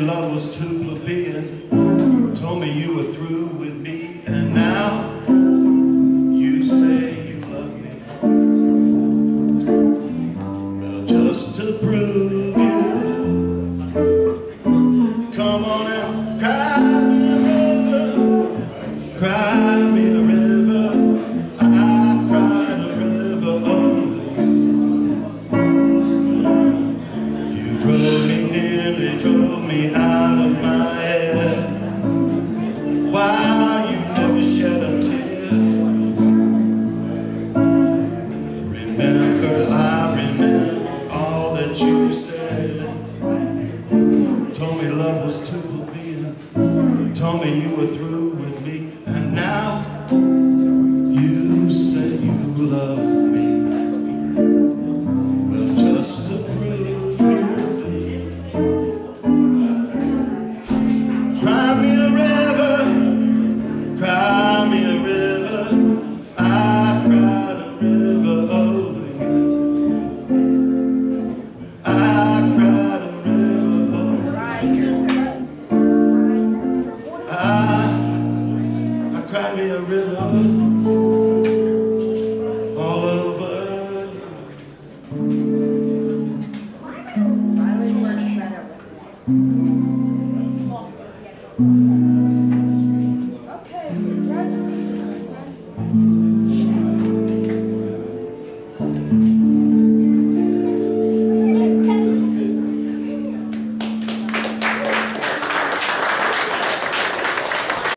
love was too plebeian, told me you were through with me, and now you say you love me. Well, just to prove you, come on and cry me a river, cry me a river. I cried a river over you. You drove me, nearly drove me out of my head. Why you never shed a tear? Remember, I remember all that you said. Told me love was too plebeian, told me you were through